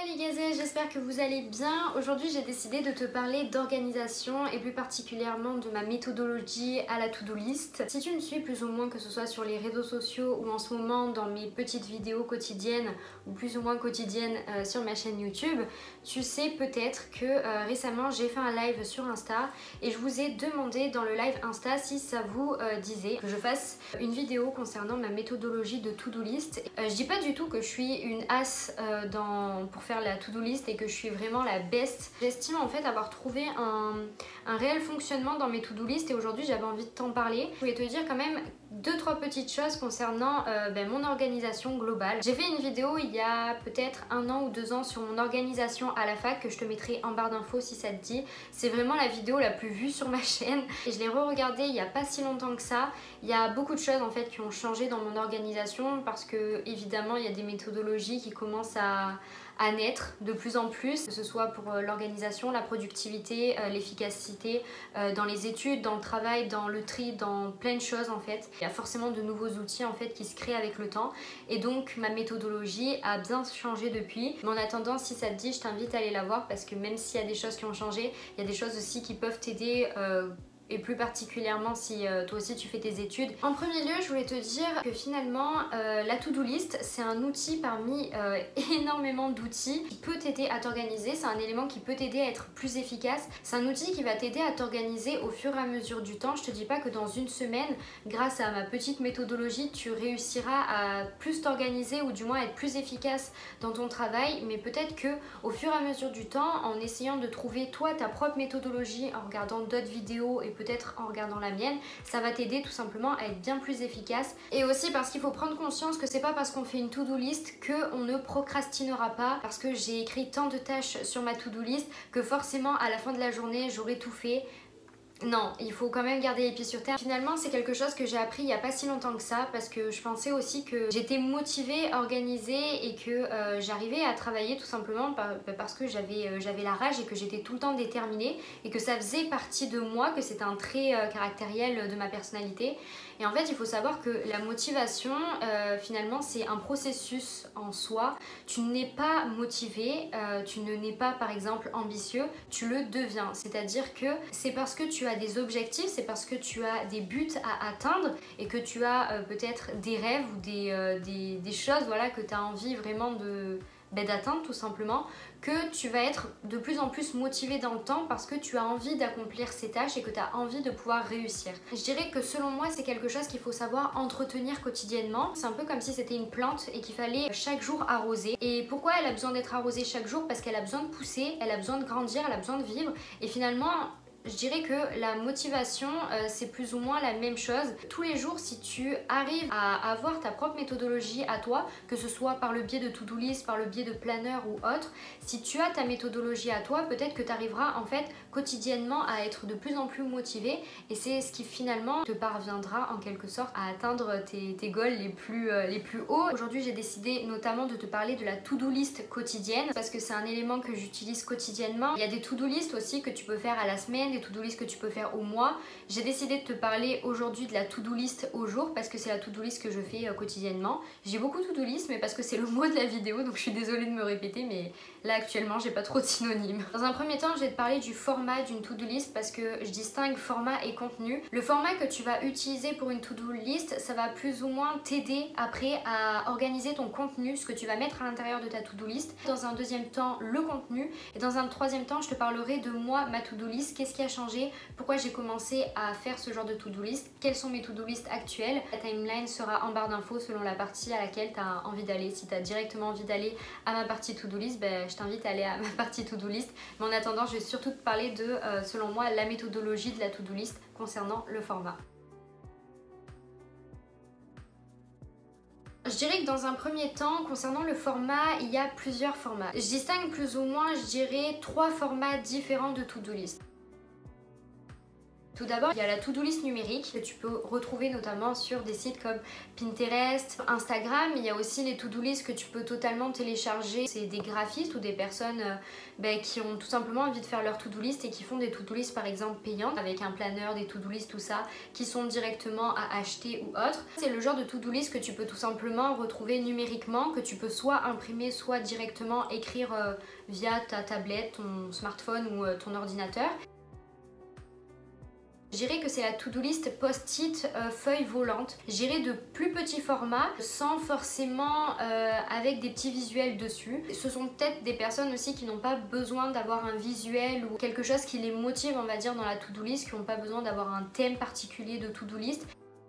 les gazelles, j'espère que vous allez bien. Aujourd'hui j'ai décidé de te parler d'organisation et plus particulièrement de ma méthodologie à la to-do list. Si tu me suis plus ou moins, que ce soit sur les réseaux sociaux ou en ce moment dans mes petites vidéos quotidiennes ou plus ou moins quotidiennes sur ma chaîne YouTube, tu sais peut-être que récemment j'ai fait un live sur Insta et je vous ai demandé dans le live Insta si ça vous disait que je fasse une vidéo concernant ma méthodologie de to-do list. Je dis pas du tout que je suis une as pour faire la to-do list et que je suis vraiment la best. J'estime en fait avoir trouvé un réel fonctionnement dans mes to-do list et aujourd'hui j'avais envie de t'en parler. Je voulais te dire quand même 2-3 petites choses concernant mon organisation globale. J'ai fait une vidéo il y a peut-être 1 an ou 2 ans sur mon organisation à la fac que je te mettrai en barre d'infos si ça te dit. C'est vraiment la vidéo la plus vue sur ma chaîne et je l'ai re-regardée il n'y a pas si longtemps que ça. Il y a beaucoup de choses en fait qui ont changé dans mon organisation parce que évidemment il y a des méthodologies qui commencent à naître de plus en plus, que ce soit pour l'organisation, la productivité, l'efficacité, dans les études, dans le travail, dans le tri, dans plein de choses en fait. Il y a forcément de nouveaux outils en fait qui se créent avec le temps et donc ma méthodologie a bien changé depuis. Mais en attendant, si ça te dit, je t'invite à aller la voir parce que même s'il y a des choses qui ont changé, il y a des choses aussi qui peuvent t'aider et plus particulièrement si toi aussi tu fais tes études. En premier lieu, je voulais te dire que finalement la to-do list c'est un outil parmi énormément d'outils qui peut t'aider à t'organiser. C'est un élément qui peut t'aider à être plus efficace. C'est un outil qui va t'aider à t'organiser au fur et à mesure du temps. Je te dis pas que dans une semaine, grâce à ma petite méthodologie, tu réussiras à plus t'organiser ou du moins être plus efficace dans ton travail, mais peut-être que au fur et à mesure du temps, en essayant de trouver toi ta propre méthodologie, en regardant d'autres vidéos et peut-être en regardant la mienne, ça va t'aider tout simplement à être bien plus efficace. Et aussi parce qu'il faut prendre conscience que c'est pas parce qu'on fait une to-do list qu'on ne procrastinera pas, parce que j'ai écrit tant de tâches sur ma to-do list que forcément à la fin de la journée j'aurai tout fait. Non, il faut quand même garder les pieds sur terre. Finalement, c'est quelque chose que j'ai appris il n'y a pas si longtemps que ça parce que je pensais aussi que j'étais motivée, organisée et que j'arrivais à travailler tout simplement parce que j'avais la rage et que j'étais tout le temps déterminée et que ça faisait partie de moi, que c'était un trait caractériel de ma personnalité. Et en fait, il faut savoir que la motivation, finalement, c'est un processus en soi. Tu n'es pas motivé, tu ne n'es pas par exemple ambitieux, tu le deviens. C'est-à-dire que c'est parce que tu as des objectifs, c'est parce que tu as des buts à atteindre et que tu as peut-être des rêves ou des choses voilà, que tu as envie vraiment d'atteindre tout simplement, que tu vas être de plus en plus motivé dans le temps parce que tu as envie d'accomplir ces tâches et que tu as envie de pouvoir réussir. Je dirais que selon moi c'est quelque chose qu'il faut savoir entretenir quotidiennement. C'est un peu comme si c'était une plante et qu'il fallait chaque jour arroser. Et pourquoi elle a besoin d'être arrosée chaque jour? Parce qu'elle a besoin de pousser, elle a besoin de grandir, elle a besoin de vivre et finalement je dirais que la motivation c'est plus ou moins la même chose. Tous les jours, si tu arrives à avoir ta propre méthodologie à toi, que ce soit par le biais de to-do list, par le biais de planner ou autre, si tu as ta méthodologie à toi, peut-être que tu arriveras en fait quotidiennement à être de plus en plus motivé et c'est ce qui finalement te parviendra en quelque sorte à atteindre tes goals les plus hauts. Aujourd'hui, j'ai décidé notamment de te parler de la to-do list quotidienne parce que c'est un élément que j'utilise quotidiennement. Il y a des to-do list aussi que tu peux faire à la semaine, des to-do list que tu peux faire au mois. J'ai décidé de te parler aujourd'hui de la to-do list au jour parce que c'est la to-do list que je fais quotidiennement. J'ai beaucoup de to-do list mais parce que c'est le mot de la vidéo donc je suis désolée de me répéter mais là actuellement j'ai pas trop de synonymes. Dans un premier temps je vais te parler du format d'une to-do list parce que je distingue format et contenu. Le format que tu vas utiliser pour une to-do list ça va plus ou moins t'aider après à organiser ton contenu, ce que tu vas mettre à l'intérieur de ta to-do list. Dans un deuxième temps le contenu et dans un troisième temps je te parlerai de moi, ma to-do list, qu'est-ce qui a changé, pourquoi j'ai commencé à faire ce genre de to-do list, quelles sont mes to-do list actuelles. La timeline sera en barre d'infos selon la partie à laquelle tu as envie d'aller. Si tu as directement envie d'aller à ma partie to-do list, je t'invite à aller à ma partie to-do list. Mais en attendant, je vais surtout te parler de, selon moi, la méthodologie de la to-do list concernant le format. Je dirais que dans un premier temps, concernant le format, il y a plusieurs formats. Je distingue plus ou moins, je dirais, 3 formats différents de to-do list. Tout d'abord, il y a la to-do list numérique que tu peux retrouver notamment sur des sites comme Pinterest, Instagram. Il y a aussi les to-do list que tu peux totalement télécharger. C'est des graphistes ou des personnes qui ont tout simplement envie de faire leur to-do list et qui font des to-do list par exemple payantes avec un planeur, des to-do list, tout ça, qui sont directement à acheter ou autre. C'est le genre de to-do list que tu peux tout simplement retrouver numériquement, que tu peux soit imprimer, soit directement écrire via ta tablette, ton smartphone ou ton ordinateur. Je dirais que c'est la to-do list post-it feuille volante. J'irai de plus petits formats sans forcément avec des petits visuels dessus. Ce sont peut-être des personnes aussi qui n'ont pas besoin d'avoir un visuel ou quelque chose qui les motive, on va dire, dans la to-do list, qui n'ont pas besoin d'avoir un thème particulier de to-do list.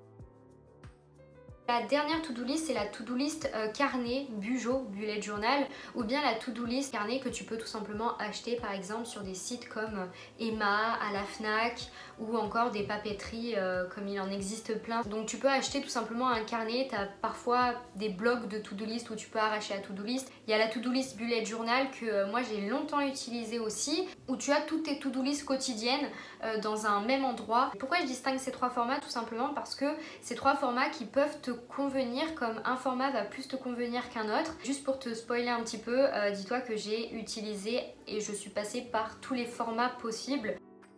La dernière to-do list, c'est la to-do list carnet, Bujo, bullet journal, ou bien la to-do list carnet que tu peux tout simplement acheter par exemple sur des sites comme Emma, à la Fnac, ou encore des papeteries comme il en existe plein. Donc tu peux acheter tout simplement un carnet, tu as parfois des blocs de to-do list où tu peux arracher la to-do list. Il y a la to-do list bullet journal que moi j'ai longtemps utilisé aussi, où tu as toutes tes to-do list quotidiennes dans un même endroit. Pourquoi je distingue ces trois formats? Tout simplement parce que ces trois formats qui peuvent te convenir, comme un format va plus te convenir qu'un autre. Juste pour te spoiler un petit peu, dis-toi que j'ai utilisé et je suis passée par tous les formats possibles.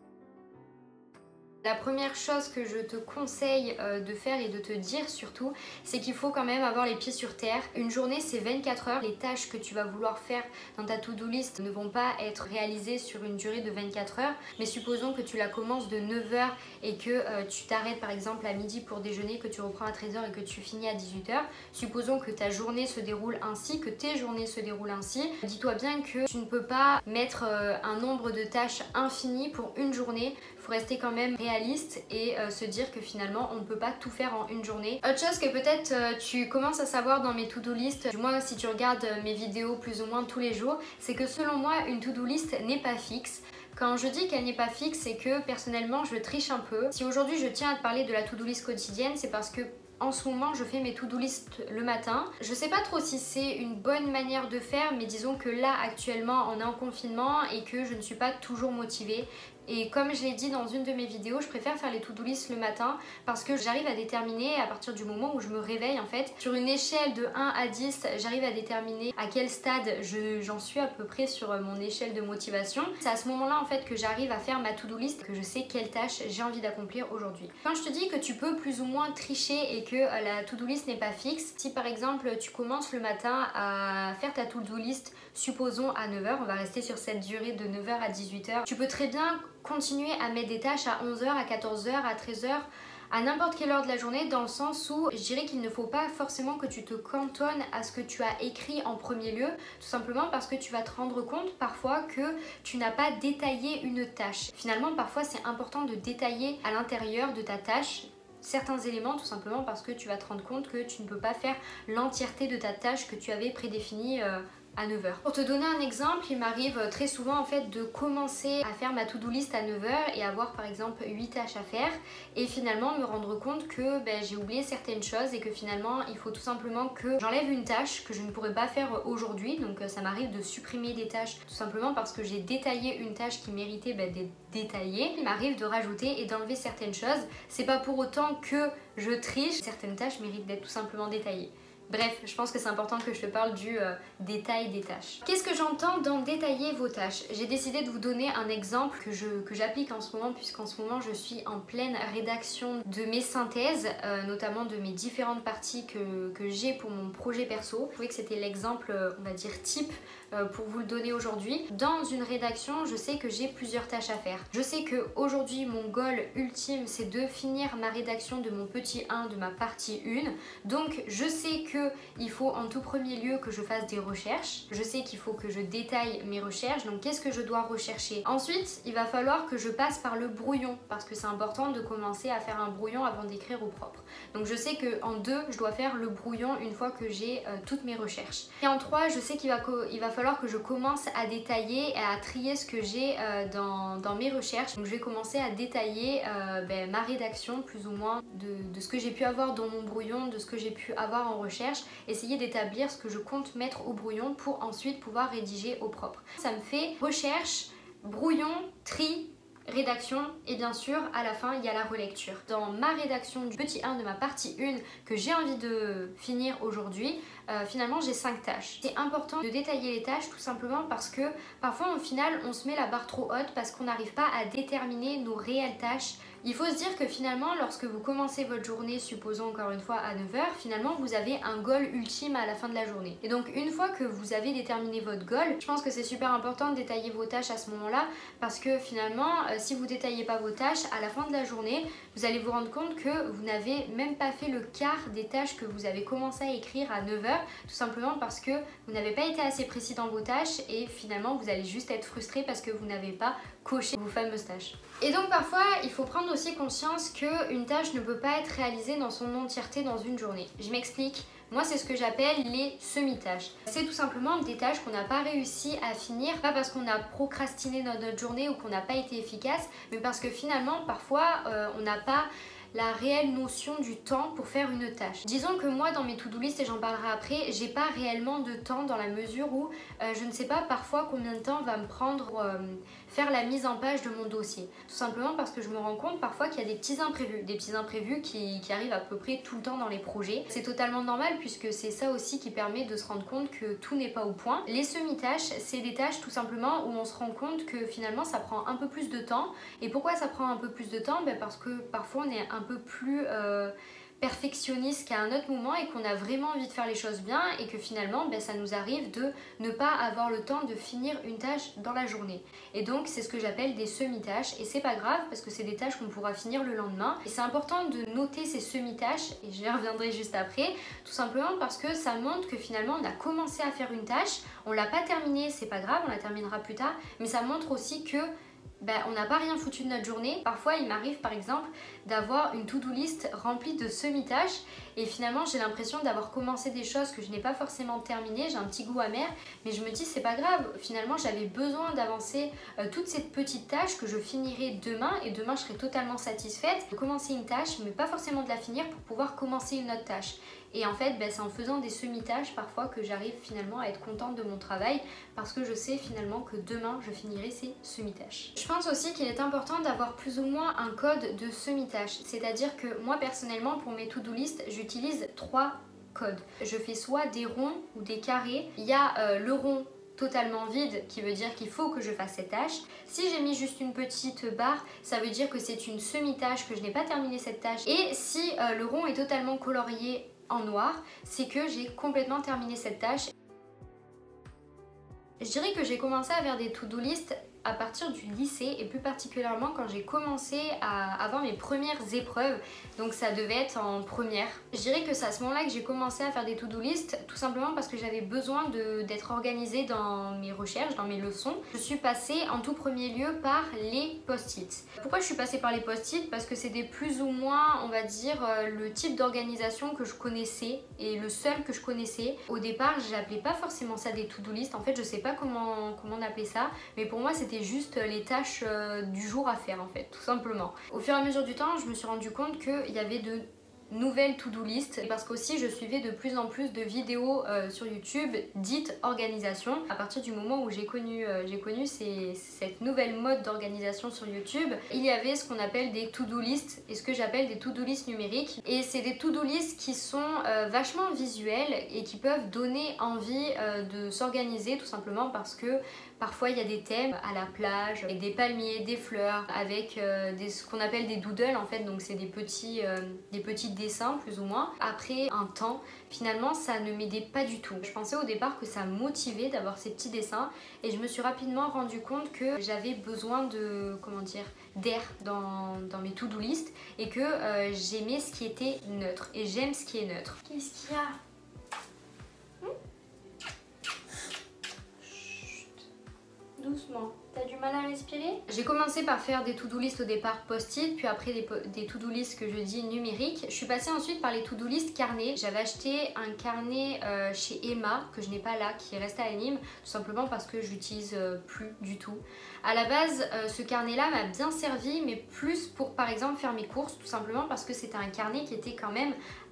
La première chose que je te conseille de faire et de te dire surtout, c'est qu'il faut quand même avoir les pieds sur terre. Une journée, c'est 24 heures. Les tâches que tu vas vouloir faire dans ta to-do list ne vont pas être réalisées sur une durée de 24 heures. Mais supposons que tu la commences de 9 heures et que tu t'arrêtes par exemple à midi pour déjeuner, que tu reprends à 13 heures et que tu finis à 18 heures. Supposons que ta journée se déroule ainsi, que tes journées se déroulent ainsi. Dis-toi bien que tu ne peux pas mettre un nombre de tâches infini pour une journée. Il faut rester quand même réaliste et se dire que finalement on ne peut pas tout faire en une journée. Autre chose que peut-être tu commences à savoir dans mes to-do list, du moins si tu regardes mes vidéos plus ou moins tous les jours, c'est que selon moi une to-do list n'est pas fixe. Quand je dis qu'elle n'est pas fixe, c'est que personnellement je triche un peu. Si aujourd'hui je tiens à te parler de la to-do list quotidienne, c'est parce que en ce moment je fais mes to-do list le matin. Je sais pas trop si c'est une bonne manière de faire, mais disons que là actuellement on est en confinement et que je ne suis pas toujours motivée. Et comme je l'ai dit dans une de mes vidéos, je préfère faire les to-do list le matin parce que j'arrive à déterminer à partir du moment où je me réveille en fait. Sur une échelle de 1 à 10, j'arrive à déterminer à quel stade j'en suis à peu près sur mon échelle de motivation. C'est à ce moment-là en fait que j'arrive à faire ma to-do list, que je sais quelle tâche j'ai envie d'accomplir aujourd'hui. Quand je te dis que tu peux plus ou moins tricher et que la to-do list n'est pas fixe, si par exemple tu commences le matin à faire ta to-do list, supposons à 9h, on va rester sur cette durée de 9h à 18h, tu peux très bien continuer à mettre des tâches à 11h, à 14h, à 13h, à n'importe quelle heure de la journée, dans le sens où je dirais qu'il ne faut pas forcément que tu te cantonnes à ce que tu as écrit en premier lieu, tout simplement parce que tu vas te rendre compte parfois que tu n'as pas détaillé une tâche. Finalement, parfois c'est important de détailler à l'intérieur de ta tâche certains éléments, tout simplement parce que tu vas te rendre compte que tu ne peux pas faire l'entièreté de ta tâche que tu avais prédéfinie à 9h. Pour te donner un exemple, il m'arrive très souvent en fait de commencer à faire ma to-do list à 9h et avoir par exemple 8 tâches à faire et finalement me rendre compte que j'ai oublié certaines choses et que finalement il faut tout simplement que j'enlève une tâche que je ne pourrais pas faire aujourd'hui. Donc ça m'arrive de supprimer des tâches tout simplement parce que j'ai détaillé une tâche qui méritait d'être détaillée. Il m'arrive de rajouter et d'enlever certaines choses. C'est pas pour autant que je triche, certaines tâches méritent d'être tout simplement détaillées. Bref, je pense que c'est important que je te parle du détail des tâches. Qu'est-ce que j'entends dans détailler vos tâches? J'ai décidé de vous donner un exemple que j'applique en ce moment, puisqu'en ce moment je suis en pleine rédaction de mes synthèses, notamment de mes différentes parties que j'ai pour mon projet perso. Je trouvais que c'était l'exemple, on va dire, type pour vous le donner aujourd'hui. Dans une rédaction, je sais que j'ai plusieurs tâches à faire. Je sais qu'aujourd'hui, mon goal ultime, c'est de finir ma rédaction de mon petit 1 de ma partie 1. Donc, je sais qu'il faut en tout premier lieu que je fasse des recherches. Je sais qu'il faut que je détaille mes recherches. Donc, qu'est-ce que je dois rechercher? Ensuite, il va falloir que je passe par le brouillon parce que c'est important de commencer à faire un brouillon avant d'écrire au propre. Donc, je sais qu'en 2, je dois faire le brouillon une fois que j'ai toutes mes recherches. Et en 3, je sais qu'il va falloir que je commence à détailler et à trier ce que j'ai dans mes recherches. Donc je vais commencer à détailler ma rédaction plus ou moins de ce que j'ai pu avoir dans mon brouillon, de ce que j'ai pu avoir en recherche, essayer d'établir ce que je compte mettre au brouillon pour ensuite pouvoir rédiger au propre. Ça me fait recherche, brouillon, tri, rédaction et bien sûr à la fin il y a la relecture. Dans ma rédaction du petit 1 de ma partie 1 que j'ai envie de finir aujourd'hui, finalement j'ai 5 tâches. C'est important de détailler les tâches tout simplement parce que parfois au final on se met la barre trop haute parce qu'on n'arrive pas à déterminer nos réelles tâches. Il faut se dire que finalement lorsque vous commencez votre journée, supposons encore une fois à 9 h, finalement vous avez un goal ultime à la fin de la journée. Et donc une fois que vous avez déterminé votre goal, je pense que c'est super important de détailler vos tâches à ce moment-là parce que finalement si vous détaillez pas vos tâches, à la fin de la journée, vous allez vous rendre compte que vous n'avez même pas fait le quart des tâches que vous avez commencé à écrire à 9 h, tout simplement parce que vous n'avez pas été assez précis dans vos tâches et finalement vous allez juste être frustré parce que vous n'avez pas coché vos fameuses tâches. Et donc parfois il faut prendre aussi conscience qu'une tâche ne peut pas être réalisée dans son entièreté dans une journée. Je m'explique. Moi, c'est ce que j'appelle les semi-tâches. C'est tout simplement des tâches qu'on n'a pas réussi à finir, pas parce qu'on a procrastiné dans notre journée ou qu'on n'a pas été efficace, mais parce que finalement, parfois, on n'a pas la réelle notion du temps pour faire une tâche. Disons que moi dans mes to-do list, et j'en parlerai après, j'ai pas réellement de temps dans la mesure où je ne sais pas parfois combien de temps va me prendre pour faire la mise en page de mon dossier. Tout simplement parce que je me rends compte parfois qu'il y a des petits imprévus qui arrivent à peu près tout le temps dans les projets. C'est totalement normal puisque c'est ça aussi qui permet de se rendre compte que tout n'est pas au point. Les semi-tâches, c'est des tâches tout simplement où on se rend compte que finalement ça prend un peu plus de temps. Et pourquoi ça prend un peu plus de temps? Parce que parfois on est un peu plus perfectionniste qu'à un autre moment et qu'on a vraiment envie de faire les choses bien et que finalement ça nous arrive de ne pas avoir le temps de finir une tâche dans la journée. Et donc c'est ce que j'appelle des semi-tâches et c'est pas grave parce que c'est des tâches qu'on pourra finir le lendemain et c'est important de noter ces semi-tâches et j'y reviendrai juste après, tout simplement parce que ça montre que finalement on a commencé à faire une tâche, on l'a pas terminée, c'est pas grave, on la terminera plus tard, mais ça montre aussi que on n'a pas rien foutu de notre journée. Parfois il m'arrive par exemple d'avoir une to-do list remplie de semi-tâches et finalement j'ai l'impression d'avoir commencé des choses que je n'ai pas forcément terminées, j'ai un petit goût amer, mais je me dis c'est pas grave, finalement j'avais besoin d'avancer toutes ces petites tâches que je finirai demain et demain je serai totalement satisfaite de commencer une tâche mais pas forcément de la finir pour pouvoir commencer une autre tâche. Et en fait, c'est en faisant des semi-tâches parfois que j'arrive finalement à être contente de mon travail parce que je sais finalement que demain je finirai ces semi-tâches. Je pense aussi qu'il est important d'avoir plus ou moins un code de semi-tâches. C'est-à-dire que moi personnellement pour mes to-do list, j'utilise 3 codes. Je fais soit des ronds ou des carrés. Il y a le rond totalement vide qui veut dire qu'il faut que je fasse cette tâche. Si j'ai mis juste une petite barre, ça veut dire que c'est une semi-tâche, que je n'ai pas terminé cette tâche. Et si le rond est totalement colorié en noir, c'est que j'ai complètement terminé cette tâche. Je dirais que j'ai commencé à faire des to-do list à partir du lycée et plus particulièrement quand j'ai commencé à avoir mes premières épreuves, donc ça devait être en première. Je dirais que c'est à ce moment-là que j'ai commencé à faire des to-do list, tout simplement parce que j'avais besoin d'être organisée dans mes recherches, dans mes leçons. Je suis passée en tout premier lieu par les post-it. Pourquoi je suis passée par les post-it? Parce que c'était plus ou moins, on va dire, le type d'organisation que je connaissais et le seul que je connaissais. Au départ, j'appelais pas forcément ça des to-do list, en fait je sais pas comment on appelait ça, mais pour moi c'était juste les tâches du jour à faire en fait, tout simplement. Au fur et à mesure du temps, je me suis rendu compte qu'il y avait de nouvelles to-do list parce qu'aussi je suivais de plus en plus de vidéos sur YouTube dites organisation. À partir du moment où j'ai connu cette nouvelle mode d'organisation sur YouTube, il y avait ce qu'on appelle des to-do list et ce que j'appelle des to-do list numériques, et c'est des to-do list qui sont vachement visuelles et qui peuvent donner envie de s'organiser, tout simplement parce que parfois il y a des thèmes à la plage avec des palmiers, des fleurs, avec ce qu'on appelle des doodles en fait, donc c'est des petits dessins plus ou moins. Après un temps, finalement ça ne m'aidait pas du tout. Je pensais au départ que ça me motivait d'avoir ces petits dessins et je me suis rapidement rendu compte que j'avais besoin de, d'air dans mes to-do list et que j'aimais ce qui était neutre et j'aime ce qui est neutre. Qu'est-ce qu'il y a ? Doucement. T'as du mal à respirer? J'ai commencé par faire des to-do list au départ post-it, puis après des to-do list que je dis numériques. Je suis passée ensuite par les to-do list carnets. J'avais acheté un carnet chez Emma, que je n'ai pas là, qui est resté à Nîmes, tout simplement parce que je l'utilise plus du tout. À la base, ce carnet-là m'a bien servi, mais plus pour par exemple faire mes courses, tout simplement parce que c'était un carnet qui était quand même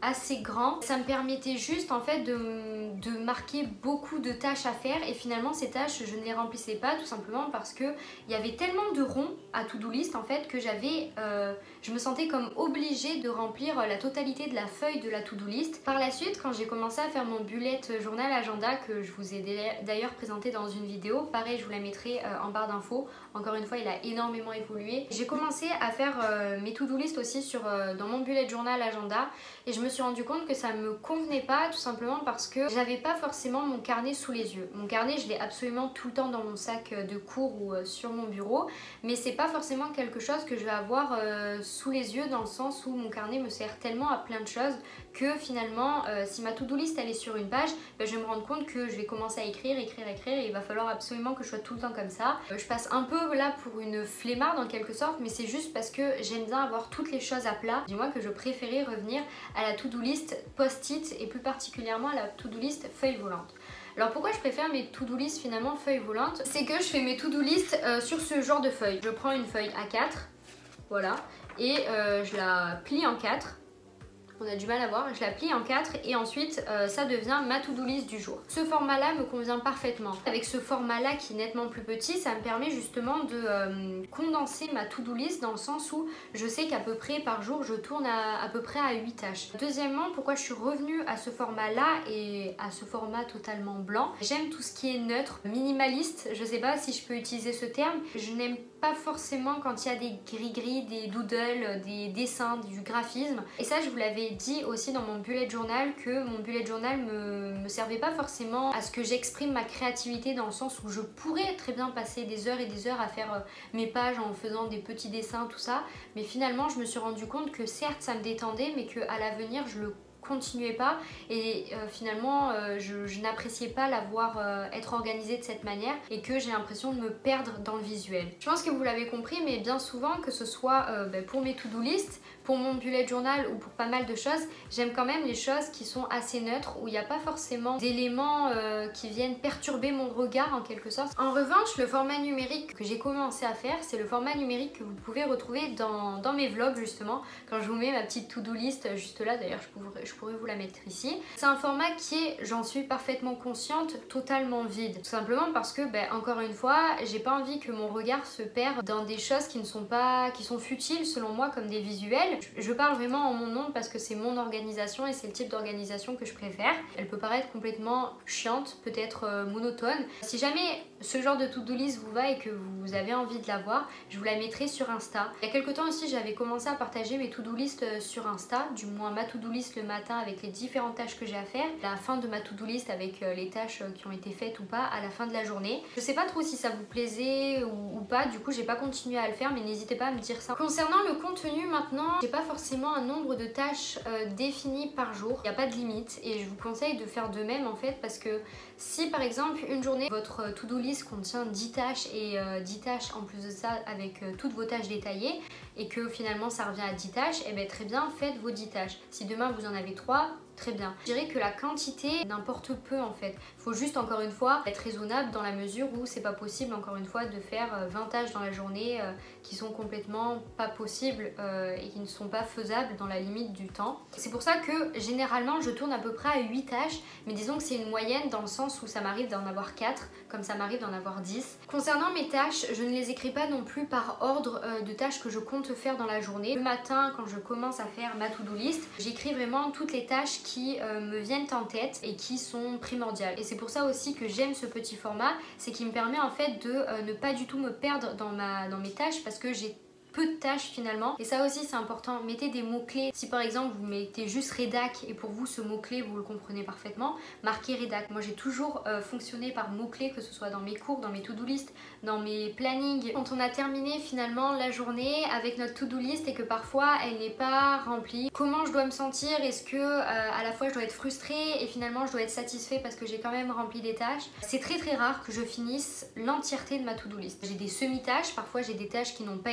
assez grand. Ça me permettait juste en fait de marquer beaucoup de tâches à faire et finalement ces tâches je ne les remplissais pas tout simplement parce que il y avait tellement de ronds à to-do list en fait que je me sentais comme obligée de remplir la totalité de la feuille de la to-do list. Par la suite, quand j'ai commencé à faire mon bullet journal agenda que je vous ai d'ailleurs présenté dans une vidéo, pareil je vous la mettrai en barre d'infos, encore une fois il a énormément évolué. J'ai commencé à faire mes to-do list aussi dans mon bullet journal agenda et je me suis rendu compte que ça me convenait pas tout simplement parce que j'avais pas forcément mon carnet sous les yeux. Mon carnet je l'ai absolument tout le temps dans mon sac de cours ou sur mon bureau, mais c'est pas forcément quelque chose que je vais avoir sous les yeux dans le sens où mon carnet me sert tellement à plein de choses que finalement si ma to-do list elle est sur une page, je vais me rendre compte que je vais commencer à écrire et il va falloir absolument que je sois tout le temps comme ça. Je passe un peu là pour une flemmarde en quelque sorte, mais c'est juste parce que j'aime bien avoir toutes les choses à plat. Dis-moi que je préférais revenir à la to-do list post-it et plus particulièrement à la to-do list feuille volante. Alors pourquoi je préfère mes to-do list finalement feuilles volantes? C'est que je fais mes to-do list sur ce genre de feuille. Je prends une feuille A4, voilà, et je la plie en 4. On a du mal à voir, je la plie en 4 et ensuite ça devient ma to-do list du jour. Ce format là me convient parfaitement. Avec ce format là qui est nettement plus petit, ça me permet justement de condenser ma to-do list dans le sens où je sais qu'à peu près par jour je tourne à peu près à 8 tâches. Deuxièmement, pourquoi je suis revenue à ce format là et à ce format totalement blanc? J'aime tout ce qui est neutre, minimaliste, je sais pas si je peux utiliser ce terme. Je n'aime pas forcément quand il y a des gris-gris, des doodles, des dessins, du graphisme. Et ça je vous l'avais dit aussi dans mon bullet journal que mon bullet journal me servait pas forcément à ce que j'exprime ma créativité dans le sens où je pourrais très bien passer des heures et des heures à faire mes pages en faisant des petits dessins, tout ça. Mais finalement je me suis rendu compte que certes ça me détendait mais qu'à l'avenir je le continuais pas et finalement je n'appréciais pas la voir être organisée de cette manière et que j'ai l'impression de me perdre dans le visuel. Je pense que vous l'avez compris, mais bien souvent que ce soit pour mes to-do list, pour mon bullet journal ou pour pas mal de choses, j'aime quand même les choses qui sont assez neutres, où il n'y a pas forcément d'éléments qui viennent perturber mon regard en quelque sorte. En revanche, le format numérique que j'ai commencé à faire, c'est le format numérique que vous pouvez retrouver dans mes vlogs justement, quand je vous mets ma petite to-do list juste là, d'ailleurs je pourrais vous la mettre ici. C'est un format qui est, j'en suis parfaitement consciente, totalement vide. Tout simplement parce que, encore une fois, j'ai pas envie que mon regard se perde dans des choses qui sont futiles selon moi comme des visuels. Je parle vraiment en mon nom parce que c'est mon organisation et c'est le type d'organisation que je préfère. Elle peut paraître complètement chiante, peut-être monotone. Si jamais ce genre de to-do list vous va et que vous avez envie de la voir, je vous la mettrai sur Insta. Il y a quelques temps aussi, j'avais commencé à partager mes to-do list sur Insta, du moins ma to-do list le matin avec les différentes tâches que j'ai à faire, la fin de ma to-do list avec les tâches qui ont été faites ou pas à la fin de la journée. Je sais pas trop si ça vous plaisait ou pas, du coup j'ai pas continué à le faire, mais n'hésitez pas à me dire ça. Concernant le contenu maintenant, j'ai pas forcément un nombre de tâches définies par jour, il n'y a pas de limite et je vous conseille de faire de même en fait, parce que si par exemple une journée votre to-do list contient 10 tâches et 10 tâches en plus de ça avec toutes vos tâches détaillées et que finalement ça revient à 10 tâches, et bien très bien, faites vos 10 tâches. Si demain vous en avez 3, très bien. Je dirais que la quantité n'importe peu en fait. Il faut juste encore une fois être raisonnable dans la mesure où c'est pas possible encore une fois de faire 20 tâches dans la journée qui sont complètement pas possibles et qui ne sont pas faisables dans la limite du temps. C'est pour ça que généralement je tourne à peu près à 8 tâches, mais disons que c'est une moyenne dans le sens où ça m'arrive d'en avoir 4 comme ça m'arrive d'en avoir 10. Concernant mes tâches, je ne les écris pas non plus par ordre de tâches que je compte faire dans la journée. Le matin, quand je commence à faire ma to-do list, j'écris vraiment toutes les tâches qui me viennent en tête et qui sont primordiales. Et c'est pour ça aussi que j'aime ce petit format, c'est qu'il me permet en fait de ne pas du tout me perdre dans mes tâches, parce que j'ai peu de tâches finalement, et ça aussi c'est important. Mettez des mots-clés. Si par exemple vous mettez juste rédac et pour vous ce mot-clé vous le comprenez parfaitement, marquez rédac. Moi j'ai toujours fonctionné par mots-clés, que ce soit dans mes cours, dans mes to-do list, dans mes plannings. Quand on a terminé finalement la journée avec notre to-do list et que parfois elle n'est pas remplie, comment je dois me sentir? Est-ce que à la fois je dois être frustrée et finalement je dois être satisfait parce que j'ai quand même rempli des tâches? C'est très très rare que je finisse l'entièreté de ma to-do list. J'ai des semi-tâches, parfois j'ai des tâches qui n'ont pas été faites.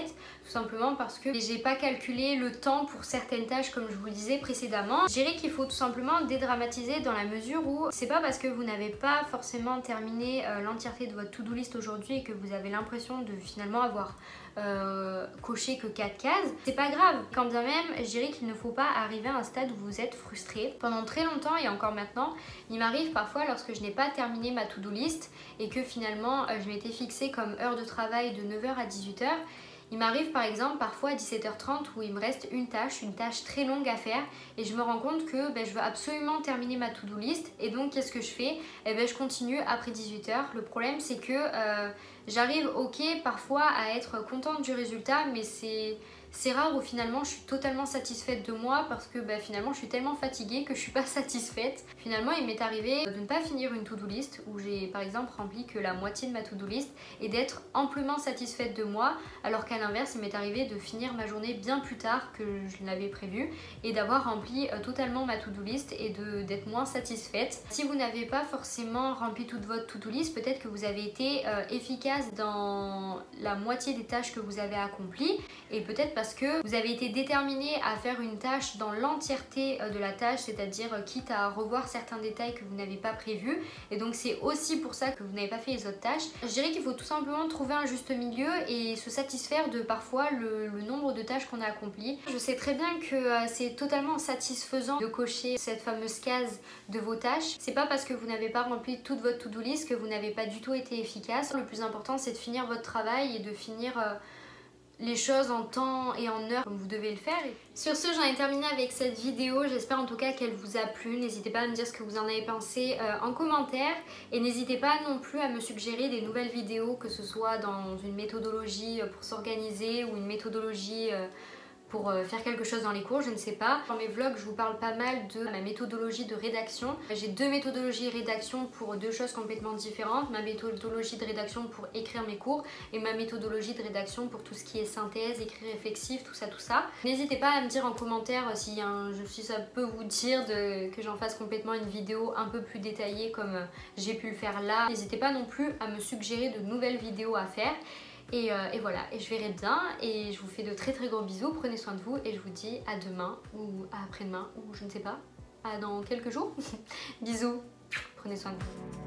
fait, tout simplement parce que j'ai pas calculé le temps pour certaines tâches comme je vous le disais précédemment. Je dirais qu'il faut tout simplement dédramatiser dans la mesure où c'est pas parce que vous n'avez pas forcément terminé l'entièreté de votre to-do list aujourd'hui et que vous avez l'impression de finalement avoir coché que 4 cases, c'est pas grave. Quand bien même, je dirais qu'il ne faut pas arriver à un stade où vous êtes frustré. Pendant très longtemps et encore maintenant, il m'arrive parfois lorsque je n'ai pas terminé ma to-do list et que finalement je m'étais fixé comme heure de travail de 9 h à 18 h. Il m'arrive par exemple parfois à 17 h 30 où il me reste une tâche très longue à faire et je me rends compte que je veux absolument terminer ma to-do list et donc qu'est-ce que je fais? Je continue après 18 h. Le problème c'est que j'arrive parfois à être contente du résultat mais c'est rare où finalement je suis totalement satisfaite de moi parce que finalement je suis tellement fatiguée que je suis pas satisfaite. Finalement il m'est arrivé de ne pas finir une to-do list où j'ai par exemple rempli que la moitié de ma to-do list et d'être amplement satisfaite de moi, alors qu'à l'inverse il m'est arrivé de finir ma journée bien plus tard que je l'avais prévu et d'avoir rempli totalement ma to-do list et d'être moins satisfaite. Si vous n'avez pas forcément rempli toute votre to-do list, peut-être que vous avez été efficace dans la moitié des tâches que vous avez accomplies et peut-être parce que vous avez été déterminé à faire une tâche dans l'entièreté de la tâche, c'est-à-dire quitte à revoir certains détails que vous n'avez pas prévus et donc c'est aussi pour ça que vous n'avez pas fait les autres tâches. Je dirais qu'il faut tout simplement trouver un juste milieu et se satisfaire de parfois le nombre de tâches qu'on a accomplies. Je sais très bien que c'est totalement satisfaisant de cocher cette fameuse case de vos tâches. C'est pas parce que vous n'avez pas rempli toute votre to-do list que vous n'avez pas du tout été efficace. Le plus important c'est de finir votre travail et de finir les choses en temps et en heure comme vous devez le faire. Sur ce, j'en ai terminé avec cette vidéo, j'espère en tout cas qu'elle vous a plu. N'hésitez pas à me dire ce que vous en avez pensé en commentaire et n'hésitez pas non plus à me suggérer des nouvelles vidéos, que ce soit dans une méthodologie pour s'organiser ou une méthodologie pour faire quelque chose dans les cours, je ne sais pas. Dans mes vlogs, je vous parle pas mal de ma méthodologie de rédaction. J'ai deux méthodologies de rédaction pour deux choses complètement différentes. Ma méthodologie de rédaction pour écrire mes cours et ma méthodologie de rédaction pour tout ce qui est synthèse, écrit réflexif, tout ça. N'hésitez pas à me dire en commentaire si ça peut vous dire que j'en fasse complètement une vidéo un peu plus détaillée comme j'ai pu le faire là. N'hésitez pas non plus à me suggérer de nouvelles vidéos à faire. Et voilà, et je verrai bien et je vous fais de très gros bisous, prenez soin de vous et je vous dis à demain ou à après-demain ou je ne sais pas, à dans quelques jours. Bisous, prenez soin de vous.